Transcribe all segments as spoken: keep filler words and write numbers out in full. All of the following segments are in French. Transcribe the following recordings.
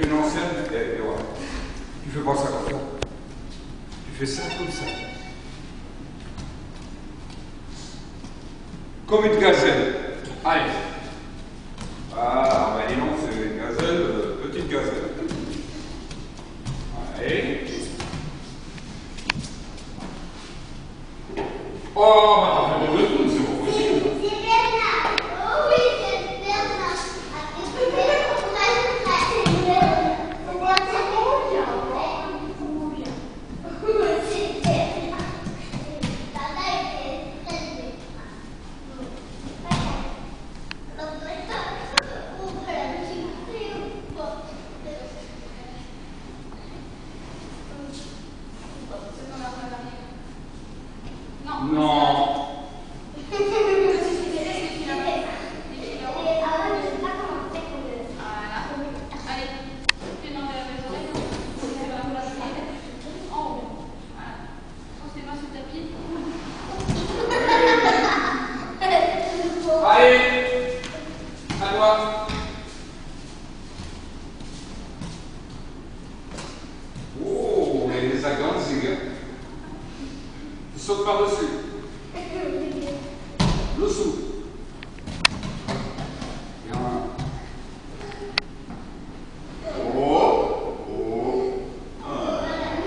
Tu une ancienne, et, et voilà. Tu fais pas ça comme ça. Tu fais ça comme ça. Comme une gazelle. Allez. Ah, bah dis non, c'est une gazelle, euh, petite gazelle. Allez. Oh, bah t'as fait mauvais truc, c'est pas possible. C'est Bernard. Oh oui, c'est Bernard. C'est Bernard. Non. Allez, à toi. Oh, mais les agants, c'est bien. Tu sautes par-dessus. Dessous. Bien. Oh, oh. Ah.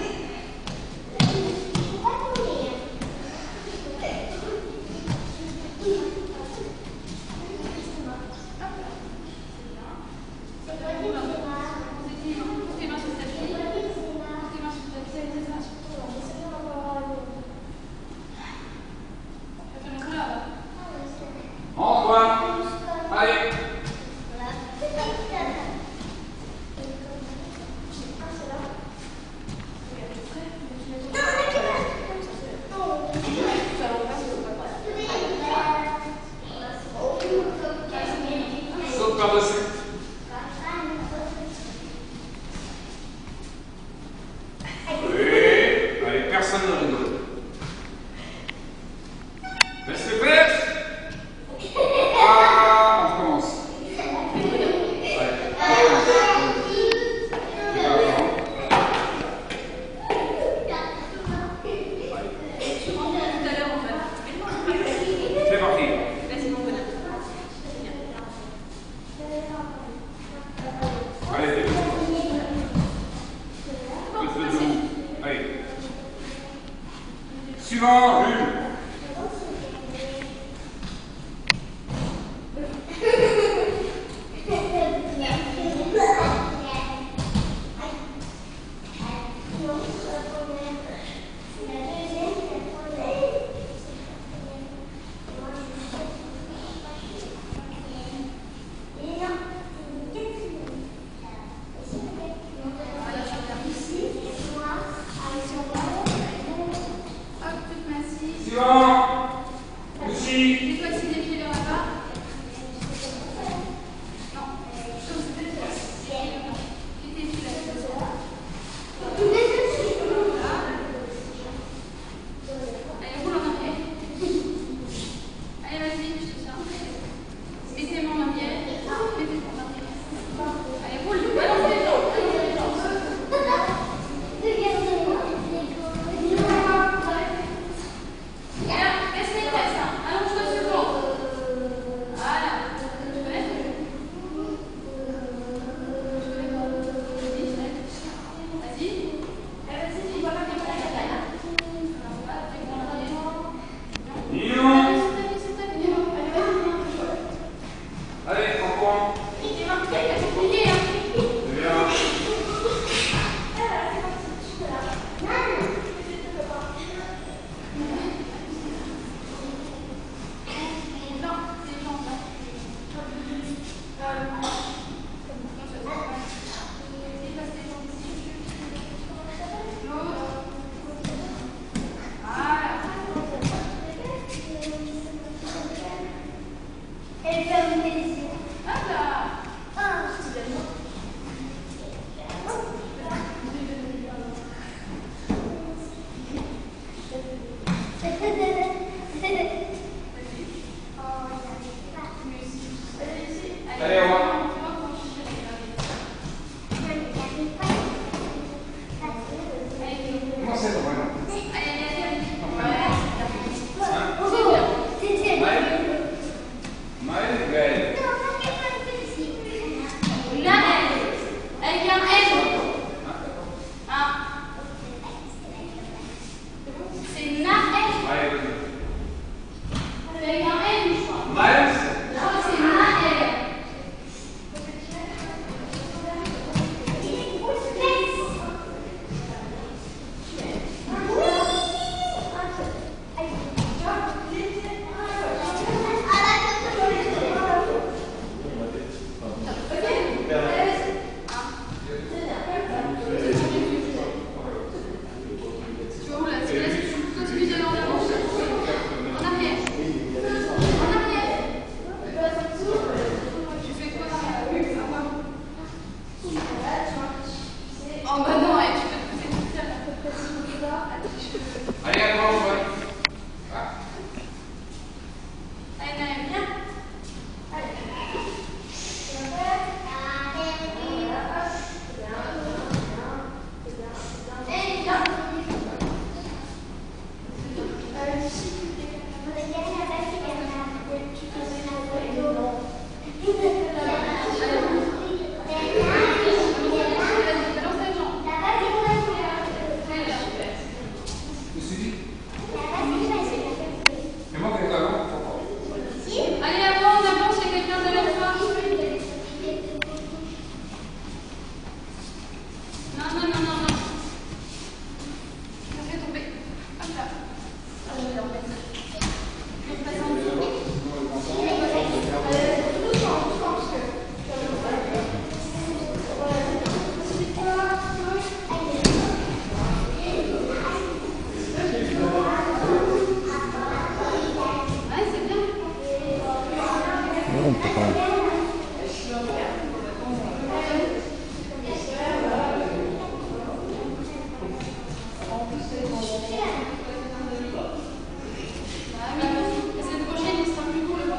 Antoine, allez. Saute par-dessus. Oui, allez, personne ne rigole. Laissez faire. Ah, on commence. C'est parti. Allez, faites-le debout. Allez. Suivant, Jules. Oh bah non, et tu peux te poser toute seule à peu près sur le bas, à tes cheveux. Allez, à gauche, ouais. Ah. Allez, Naël, viens. Allez. Je me suis dit. Et moi, quand avant, Allez, avant, on avance, il y a quelqu'un derrière toi. Non, non, non, non, non. Ça fait tomber. Hop là. Ah, je vais le remettre. Je vais passer en dessous. Ouais, c'est bien. On peut pas. Ah oui, la semaine prochaine, il sera plus court.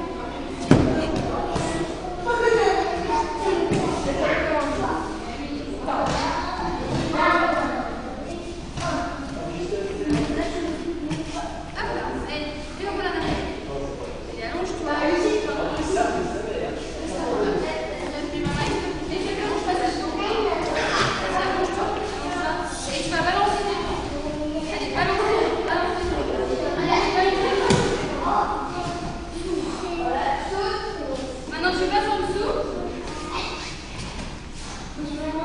Hop là, allez, fais un peu la navette. Et allonge-toi. Et fais que je fasse le dos. Vas-y, allonge-toi. Allonge-toi. Et tu vas balancer tes bras. Allez, balancez, balancez. Allez, balancez. Maintenant, tu passes en dessous.